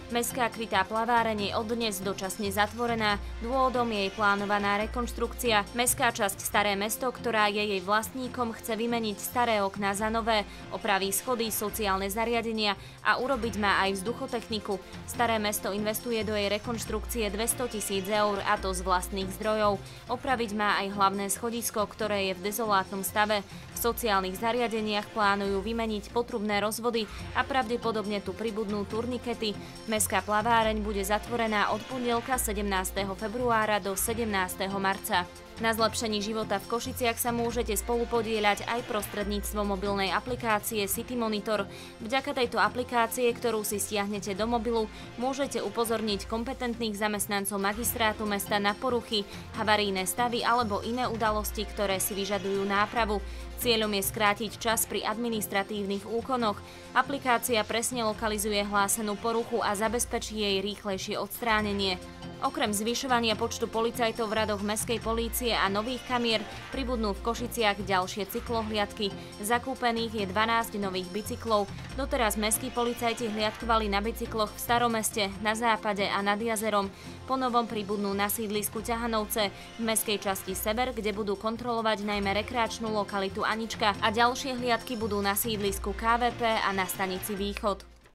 Mestská krytá plaváreň je od dnes dočasne zatvorená, dôvodom je jej plánovaná rekonštrukcia. Mestská časť Staré Mesto, ktorá je jej vlastníkom, chce vymeniť staré okná za nové, opraví schody, sociálne zariadenia a urobiť má aj vzduchotechniku. Staré Mesto investuje do jej rekonštrukcie 200 000 eur, a to z vlastných zdrojov. Opraviť má aj hlavné schodisko, ktoré je v dezolátnom stave. V sociálnych zariadeniach plánujú vymeniť potrubné rozvody a pravdepodobne tu pribudnú turnikety. Mestská plaváreň bude zatvorená od pondelka 17. februára do 17. marca. Na zlepšení života v Košiciach sa môžete spolupodieľať aj prostredníctvom mobilnej aplikácie City Monitor. Vďaka tejto aplikácie, ktorú si stiahnete do mobilu, môžete upozorniť kompetentných zamestnancov magistrátu mesta na poruchy, havarijné stavy alebo iné udalosti, ktoré si vyžadujú nápravu. Cieľom je skrátiť čas pri administratívnych úkonoch. Aplikácia presne lokalizuje hlásenú poruchu a zabezpečí jej rýchlejšie odstránenie. Okrem zvyšovania počtu policajtov v radoch mestskej polície a nových kamier pribudnú v Košiciach ďalšie cyklohliadky. Zakúpených je 12 nových bicyklov. Doteraz mestskí policajti hliadkovali na bicykloch v Staromeste, na Západe a nad jazerom. Po novom pribudnú na sídlisku Ťahanovce, v mestskej časti Sever, kde budú kontrolovať najmä rekreačnú lokalitu Anička, a ďalšie hliadky budú na sídlisku KVP a na stanici Východ.